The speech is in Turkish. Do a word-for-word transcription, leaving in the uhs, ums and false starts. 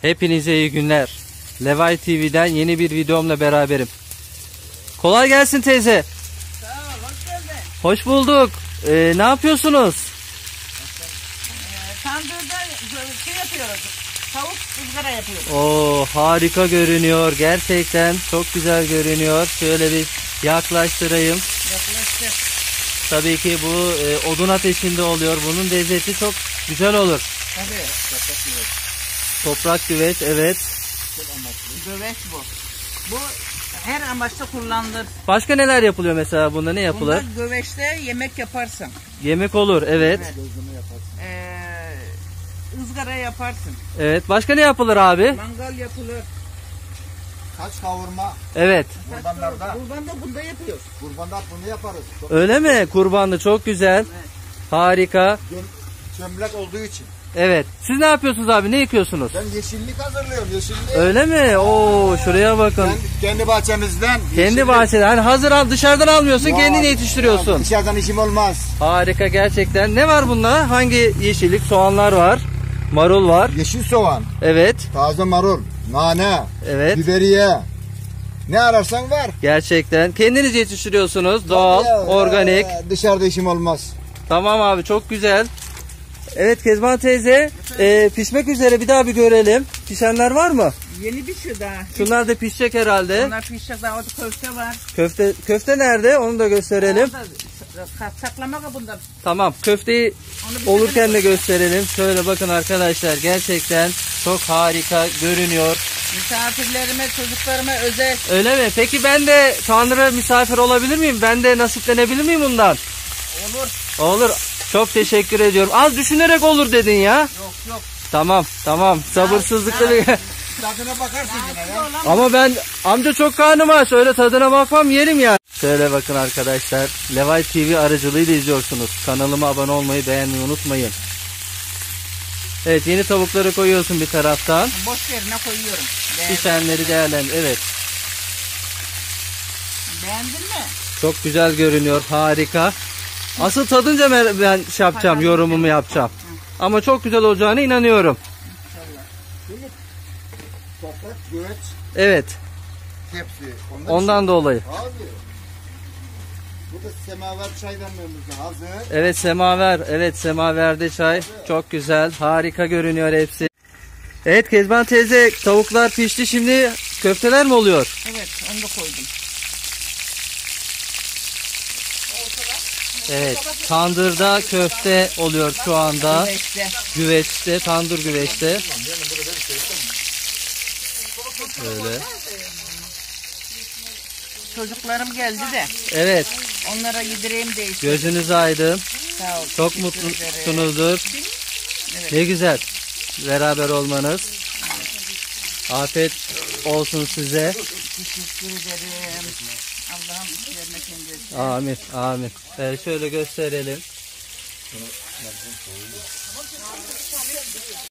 Hepinize iyi günler. Levay T V'den yeni bir videomla beraberim. Kolay gelsin teyze. Sağ ol, hoş geldin. Hoş bulduk. Ee, ne yapıyorsunuz? Ee, tandırda şey yapıyoruz. Tavuk ızgara yapıyoruz. Oo, harika görünüyor. Gerçekten çok güzel görünüyor. Şöyle bir yaklaştırayım. Yaklaştık. Tabii ki bu e, odun ateşinde oluyor. Bunun lezzeti çok güzel olur. Tabii. Toprak güveç, evet. Göveç bu. Bu her amaçta kullanılır. Başka neler yapılıyor mesela bunda, ne yapılır? Bunda göveçte yemek yaparsın. Yemek olur, evet. Evet. Ee, ızgara yaparsın. Evet. Başka ne yapılır abi? Mangal yapılır. Saç kavurma, Evet. kurbanlarda, Kurbanda bunda yapıyoruz. kurbanda bunu yaparız. Çok Öyle mi? Kurbanlı çok güzel. Evet. Harika. göm- çömlek olduğu için. Evet. Siz ne yapıyorsunuz abi? Ne yıkıyorsunuz? Ben yeşillik hazırlıyorum, yeşillik. Öyle mi? Oo, şuraya bakın. Ben kendi bahçemizden. Kendi yeşillik- bahçede. Hani hazır al, dışarıdan almıyorsun, Ya, kendin ya, yetiştiriyorsun. Dışarıdan işim olmaz. Harika gerçekten. Ne var bunda? Hangi yeşillik? Soğanlar var. Marul var. Yeşil soğan, Evet. taze marul, nane, Evet. biberiye. Ne ararsan var. Gerçekten. Kendiniz yetiştiriyorsunuz. Doğal, Ya, organik. ya, Dışarıda işim olmaz. Tamam abi, çok güzel. Evet Kezban teyze, e, pişmek üzere, bir daha bir görelim. Pişenler var mı? Yeni bir şey daha. Şunlar da pişecek herhalde. Onlar pişecek, daha orada köfte var. Köfte köfte nerede? Onu da gösterelim. Orada saklama kabında. Tamam, köfteyi Onu bir olurken de tane- gösterelim. Şöyle bakın arkadaşlar, gerçekten çok harika görünüyor. Misafirlerime, çocuklarıma özel. Öyle mi? Peki ben de Tanrı misafir olabilir miyim? Ben de nasiplenebilir miyim bundan? Olur. Olur. Çok teşekkür ediyorum. Az düşünerek olur dedin ya. Yok yok. Tamam, tamam. Sabırsızlıkla bir... Tadına bakarsın yine ya. Ama ben amca çok karnım aç, öyle tadına bakmam, yerim ya. Şöyle bakın arkadaşlar, Levay T V aracılığıyla izliyorsunuz. Kanalıma abone olmayı, beğenmeyi unutmayın. Evet, yeni tavukları koyuyorsun bir taraftan. Boş yerine koyuyorum. Beğendin, Pişenleri değerlendir. Evet, beğendin mi? çok güzel görünüyor, harika. Asıl tadınca ben ben şey yapacağım, yorumumu yapacağım. Ama çok güzel olacağına inanıyorum. Şimdi toprak, göğüç, Evet, tepsi. Ondan, ondan dolayı. Abi. Bu da semaver çay demliğimizde hazır. Evet, semaver. Evet, semaverde çay. Çok güzel. Harika görünüyor hepsi. Evet Kezban teyze, tavuklar pişti. Şimdi köfteler mi oluyor? Evet, onu da koydum. Evet. Tandırda köfte oluyor şu anda. Güveçte. Güveçte, tandır güveçte. Böyle. Çocuklarım geldi de Evet. onlara yedireyim de işte. Gözünüz aydın. Sağ ol. Çok teşekkür ederim. mutlusunuzdur. Evet. Ne güzel. Beraber olmanız. Afiyet olsun size. Teşekkür ederim. Allah'ım işlerine kendi. Amin. Amin. Evet, şöyle gösterelim.